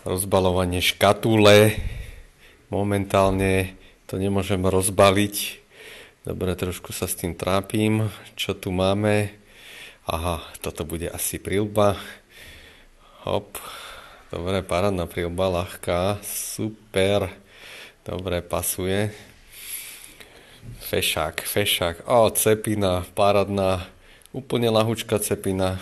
rozbalovanie škatule. Momentálne to nemôžem rozbaliť. Dobre, trošku sa s tým trápim. Čo tu máme? Aha, toto bude asi prilba. Hop. Dobre, parádna prilba, ľahká. Super. Dobre, pasuje. Fešák. Cepina, parádna. Úplne ľahučká cepina.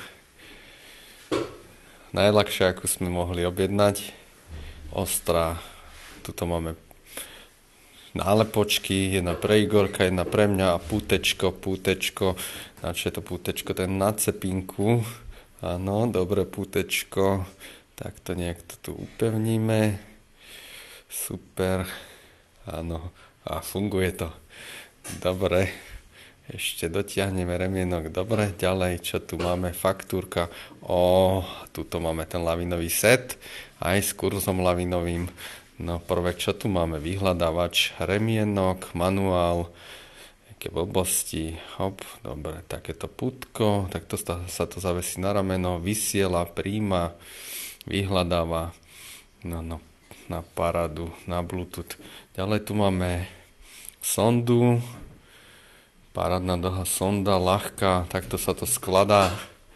Najľahšia, ako sme mohli objednať. Ostrá. Tuto máme nálepočky, jedna pre Igorka, jedna pre mňa a pútečko. Na čo je to pútečko? Ten na cepinku. Áno, dobre pútečko. Tak to nejak to tu upevníme. Super. Áno, a funguje to. Dobre. Ešte dotiahneme remienok. Dobre, ďalej, čo tu máme? Faktúrka. Tuto máme ten lavinový set. Aj s kurzom lavinovým. No prvé, čo tu máme? Vyhľadávač, remienok, manuál, aké blbosti, hop, dobre, takéto putko, takto sa to zavesí na rameno, vysiela, príjma, vyhľadáva, no, na parádu, na Bluetooth. Ďalej tu máme sondu, parádna dlhá sonda, ľahká, takto sa to skladá.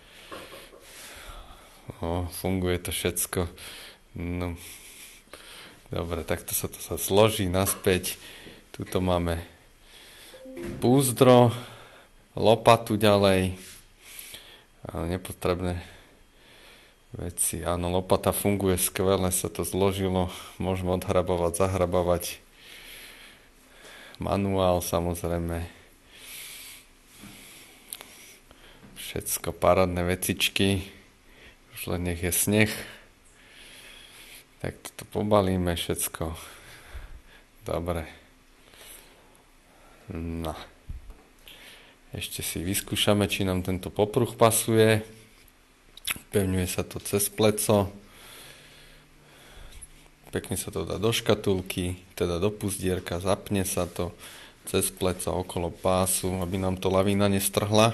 Funguje to všetko, no. Dobre, takto sa to zloží naspäť. Tuto máme púzdro, lopatu ďalej. Nepotrebné veci. Áno, lopata funguje skvele, sa to zložilo. Môžeme odhrabovať, zahrabovať. Manuál samozrejme. Všetko parádne vecičky. Už len nech je sneh. Tak toto pobalíme všetko. Dobre. No. Ešte si vyskúšame, či nám tento popruh pasuje. Pevňuje sa to cez pleco. Pekne sa to dá do škatulky, teda do puzdierka, zapne sa to cez pleco okolo pásu, aby nám to lavína nestrhla.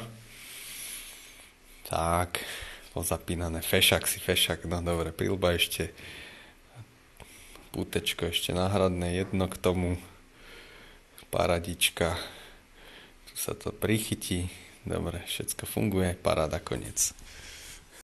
Tak, pozapínané. Fešák. No dobre, prilba ešte. Pútečko ešte náhradné, jedno k tomu, paradička, tu sa to prichytí, dobre, všetko funguje, paráda, koniec.